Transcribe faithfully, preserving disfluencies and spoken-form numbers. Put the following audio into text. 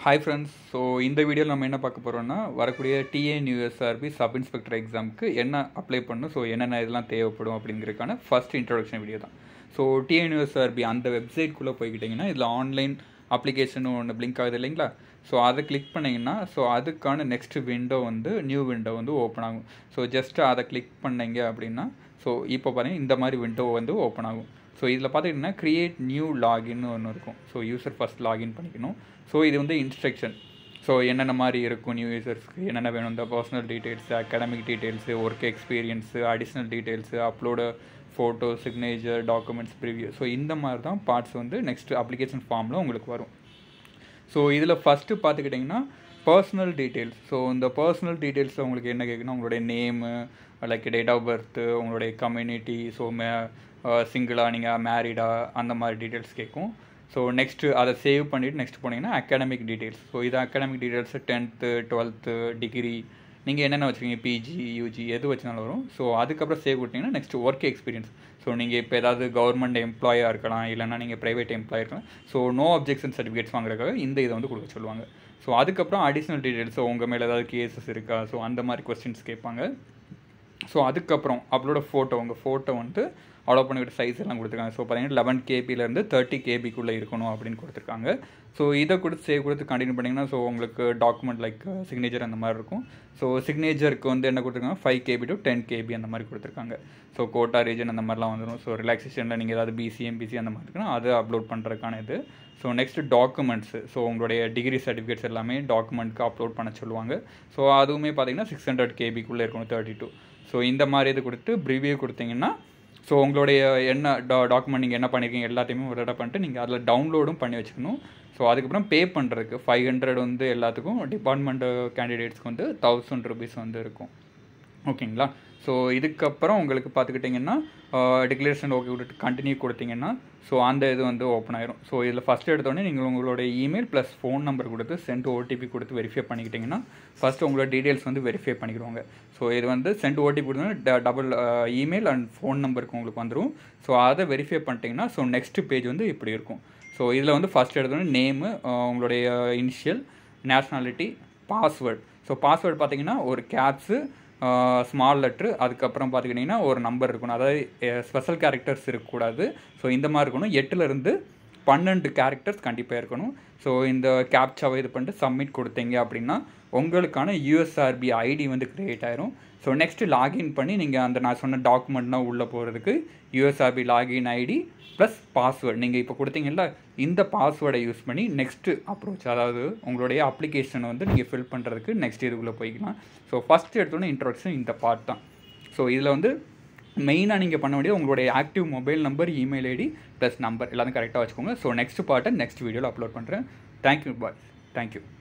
Hi friends, so in the video நம்ம என்ன பார்க்க போறோம்னா வரக்கூடிய Tnusrb சப் இன்ஸ்பெக்டர் எக்ஸாம்க்கு என்ன அப்ளை பண்ணனும், சோ என்னென்ன இதெல்லாம் தேவைப்படும் அப்படிங்கறதுக்கான ஃபர்ஸ்ட் இன்ட்ரோடக்ஷன் வீடியோ தான். சோ Tnusrb அந்த வெப்சைட் குள்ள போய்க்கிட்டீங்கன்னா இதுல ஆன்லைன் அப்ளிகேஷன் ஒன்னு பிளிங்க் ஆகுது இல்லீங்களா, சோ அதை கிளிக் பண்ணீங்கன்னா சோ அதுக்கான நெக்ஸ்ட் விண்டோ வந்து நியூ விண்டோ வந்து ஓபன் ஆகும். சோ ஜஸ்ட் அதை கிளிக் பண்ணீங்க அப்படின்னா சோ இப்போ பாருங்க இந்த மாதிரி விண்டோ வந்து ஓபன் ஆகும். ஸோ இதில் பார்த்துக்கிட்டிங்கன்னா க்ரியேட் நியூ லாகின்னு ஒன்று இருக்கும். ஸோ யூசர் ஃபஸ்ட் லாகின் பண்ணிக்கணும். ஸோ இது வந்து இன்ஸ்ட்ரக்ஷன். ஸோ என்னென்ன மாதிரி இருக்கும் நியூ யூசர்ஸ்க்கு என்னென்ன வேணும், இந்த personal details, academic details, work experience, additional details, upload photo, signature, documents, preview. So இந்த மாதிரி தான் பார்ட்ஸ் வந்து நெக்ஸ்ட் அப்ளிகேஷன் ஃபார்மில் உங்களுக்கு வரும். ஸோ இதில் ஃபஸ்ட்டு பார்த்துக்கிட்டிங்கன்னா பர்சனல் டீட்டெயில்ஸ். ஸோ இந்த பர்சனல் டீட்டெயில்ஸில் உங்களுக்கு என்ன கேட்குன்னா உங்களுடைய name, like date of birth, உங்களுடைய கம்யூனிட்டி, ஸோ மே சிங்கிளாக நீங்கள் மேரிடா அந்த மாதிரி டீட்டெயில்ஸ் கேட்கும். ஸோ நெக்ஸ்ட்டு அதை சேவ் பண்ணிவிட்டு நெக்ஸ்ட் போனீங்கன்னா அகாடமிக் டீட்டெயில்ஸ். ஸோ இது academic details tenth, twelfth, degree, நீங்கள் என்னென்ன வச்சுருக்கீங்க, பிஜி, யூஜி எது வச்சுனாலும் வரும். ஸோ அதுக்கப்புறம் சேவ் கொடுத்தீங்கன்னா நெக்ஸ்ட் ஒர்க் எக்ஸ்பீரியன்ஸ். ஸோ நீங்கள் இப்போ ஏதாவது கவர்மெண்ட் எம்ப்ளாயாக இருக்கலாம், இல்லைனா நீங்கள் ப்ரைவேட் எம்ப்ளாய் இருக்கலாம். ஸோ நோ அப்ஜெக்ஷன் சர்டிஃபிகேட்ஸ் வாங்குறதுக்காக இந்த இதை வந்து கொடுக்க சொல்லுவாங்க. ஸோ அதுக்கப்புறம் அடிஷ்னல் டீட்டெயில்ஸ், ஸோ உங்கள் மேலே ஏதாவது கேசஸ் இருக்கா, ஸோ அந்த மாதிரி கொஸ்டின்ஸ் கேட்பாங்க. ஸோ அதுக்கப்புறம் அப்லோட ஃபோட்டோ, உங்கள் ஃபோட்டோ வந்து அலோவ் பண்ணிக்கிட்ட சைஸ் எல்லாம் கொடுத்துருக்காங்க. ஸோ பார்த்தீங்கன்னா லெவன் கேபிலேருந்து தேர்ட்டி கேபிக்குள்ளே இருக்கணும் அப்படின்னு கொடுத்துருக்காங்க. ஸோ இதை கொடுத்து சேவ் கொடுத்து கண்டினியூ பண்ணிங்கன்னா ஸோ உங்களுக்கு டாக்குமெண்ட் லைக் சிக்னேச்சர் அந்த மாதிரி இருக்கும். ஸோ சிக்னேச்சருக்கு வந்து என்ன கொடுத்துருக்காங்க, five KB to ten KB அந்த மாதிரி கொடுத்துருக்காங்க. ஸோ கோட்டா ரீஜன் அந்த மாதிரிலாம் வந்துடும். ஸோ ரிலாக்ஸேஷனில் நீங்கள் ஏதாவது பிசி, எம்பிசி அந்த மாதிரி இருக்குன்னா அது அப்லோட் பண்ணுறதுக்கான இது. ஸோ நெக்ஸ்ட்டு டாக்குமெண்ட்ஸு, ஸோ உங்களுடைய டிகிரி சர்டிஃபிகேட்ஸ் எல்லாமே டாக்குமெண்ட்க்கு அப்லோட் பண்ண சொல்லுவாங்க. ஸோ அதுவுமே பார்த்தீங்கன்னா சிக்ஸ் ஹண்ட்ரட் கேபிக்குள்ளே இருக்கணும், தேர்ட்டி டூ. ஸோ இந்த மாதிரி இது கொடுத்து ப்ரிவியூ கொடுத்தீங்கன்னா ஸோ உங்களுடைய என்ன டா டாக்குமெண்ட் நீங்கள் என்ன பண்ணியிருக்கீங்க எல்லாத்தையுமே ஒரு இடம் பண்ணிட்டு நீங்கள் அதில் டவுன்லோடும் பண்ணி வச்சுக்கணும். ஸோ அதுக்கப்புறம் பே பண்ணுறதுக்கு ஃபைவ் ஹண்ட்ரட் வந்து எல்லாத்துக்கும், டிபார்ட்மெண்ட் கேண்டிடேட்ஸ்க்கு வந்து தௌசண்ட் ருபீஸ் வந்து இருக்கும். ஓகேங்களா. ஸோ இதுக்கப்புறம் உங்களுக்கு பார்த்துக்கிட்டிங்கன்னா டிக்ளரேஷன் ஓகே விட்டுட்டு கண்டினியூ கொடுத்தீங்கன்னா ஸோ அந்த இது வந்து ஓப்பன் ஆயிரும். ஸோ இதில் ஃபஸ்ட்டு எடுத்தோடனே நீங்கள் உங்களுடைய இமெயில் ப்ளஸ் ஃபோன் நம்பர் கொடுத்து சென்ட் ஓடிபி கொடுத்து வெரிஃபை பண்ணிக்கிட்டிங்கன்னா ஃபஸ்ட்டு உங்களோட டீட்டெயில்ஸ் வந்து வெரிஃபை பண்ணிக்கிடுவாங்க. ஸோ இது வந்து சென்ட் ஓடிபி கொடுத்தோன்னா டபுள் இமெயில் அண்ட் ஃபோன் நம்பருக்கு உங்களுக்கு வந்துடும். ஸோ அதை வெரிஃபை பண்ணிட்டீங்கன்னா ஸோ நெக்ஸ்ட் பேஜ் வந்து இப்படி இருக்கும். ஸோ இதில் வந்து ஃபஸ்ட் எடுத்தோடனே நேமு, உங்களுடைய initial, nationality, password. So password பார்த்தீங்கன்னா ஒரு கேப்ஸு, ஸ்மால் லெட்ரு, அதுக்கப்புறம் பார்த்துக்கிட்டிங்கன்னா ஒரு நம்பர் இருக்கணும். அதாவது ஸ்பெஷல் கேரக்டர்ஸ் இருக்கக்கூடாது. ஸோ இந்த மாதிரி இருக்கணும். எட்டுலேருந்து பன்னெண்டு கேரக்டர்ஸ் கண்டிப்பாக இருக்கணும். ஸோ இந்த கேப்சாவை இது பண்ணிட்டு சப்மிட் கொடுத்தீங்க அப்படின்னா உங்களுக்கான யூஎஸ்ஆர்பி ஐடி வந்து க்ரியேட் ஆயிரும். ஸோ நெக்ஸ்ட்டு லாகின் பண்ணி நீங்கள் அந்த நான் சொன்ன டாக்குமெண்ட்னால் உள்ளே போகிறதுக்கு USRP login ID plus password நீங்கள் இப்போ கொடுத்தீங்கல்ல இந்த பாஸ்வேர்டை யூஸ் பண்ணி நெக்ஸ்ட்டு அப்ரோச், அதாவது உங்களுடைய அப்ளிகேஷனை வந்து நீங்கள் ஃபில் பண்ணுறதுக்கு நெக்ஸ்ட் இதுக்குள்ளே போய்க்கலாம். ஸோ ஃபஸ்ட்டு எடுத்தோன்னே இன்ட்ரோடக்ஷன் இந்த பார்ட் தான். ஸோ இதில் வந்து மெயினாக நீங்கள் பண்ண வேண்டியது உங்களுடைய active mobile number, email ID plus number எல்லாத்தையும் கரெக்டாக வச்சுக்கோங்க. ஸோ நெக்ஸ்ட் பார்ட்டை நெக்ஸ்ட் வீடியோவில் அப்லோட் பண்ணுறேன். Thank you bye, thank you.